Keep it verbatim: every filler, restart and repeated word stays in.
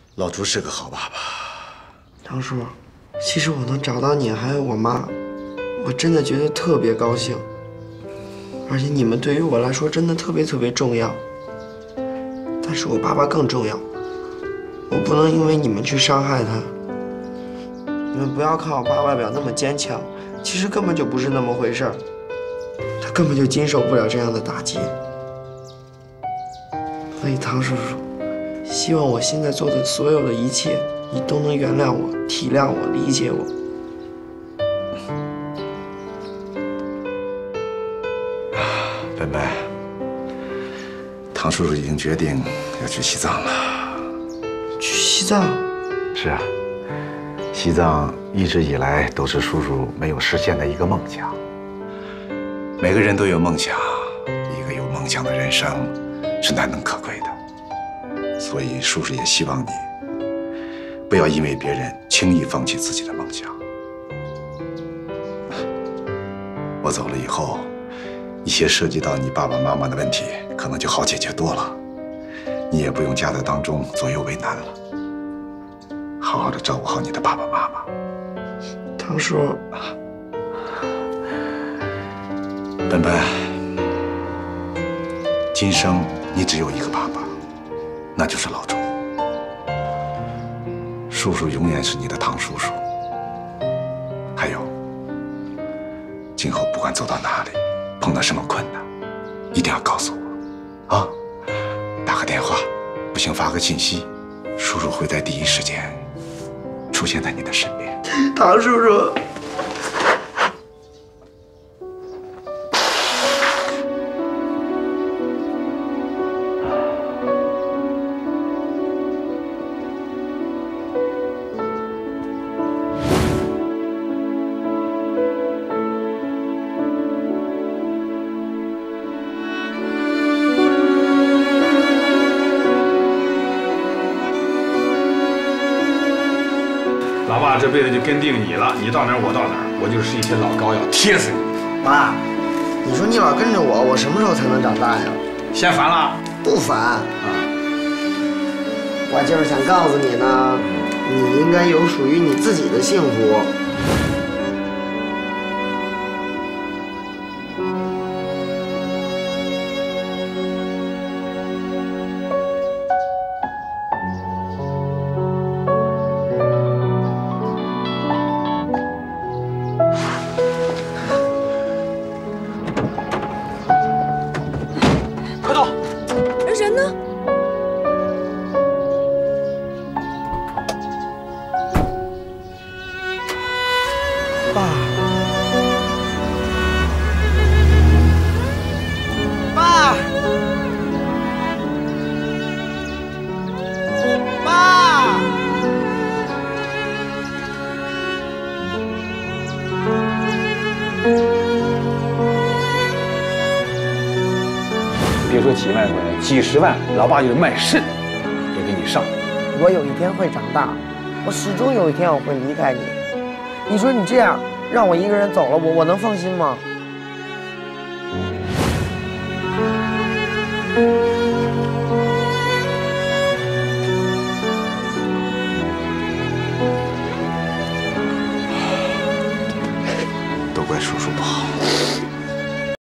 老朱是个好爸爸。 堂叔，其实我能找到你还有我妈，我真的觉得特别高兴。而且你们对于我来说真的特别特别重要。但是我爸爸更重要，我不能因为你们去伤害他。你们不要看我爸外表那么坚强，其实根本就不是那么回事儿。他根本就经受不了这样的打击。所以唐叔叔，希望我现在做的所有的一切，你都能原谅我、体谅我、理解我。 本本，唐叔叔已经决定要去西藏了。 去西藏？ 是啊，西藏一直以来都是叔叔没有实现的一个梦想。每个人都有梦想，一个有梦想的人生是难能可贵的。所以叔叔也希望你不要因为别人轻易放弃自己的梦想。我走了以后，一些涉及到你爸爸妈妈的问题可能就好解决多了，你也不用夹在当中左右为难了。好好的照顾好你的爸爸妈妈。 唐叔， 本本，今生你只有一个爸爸，那就是老朱。叔叔永远是你的唐叔叔。还有，今后不管走到哪里，碰到什么困难，一定要告诉我，啊，打个电话，不行发个信息，叔叔会在第一时间出现在你的身边。 唐叔叔。 老爸这辈子就跟定你了，你到哪儿我到哪儿，我就是一铁老膏药，贴死你！ 妈，你说你老跟着我，我什么时候才能长大呀？ 嫌烦了？ 不烦啊，我就是想告诉你呢，你应该有属于你自己的幸福。 人呢？ 爸，爸，爸。 别说几万块钱，几十万，老爸就是卖肾也给你上。 我有一天会长大，我始终有一天我会离开你。你说你这样让我一个人走了，我我能放心吗？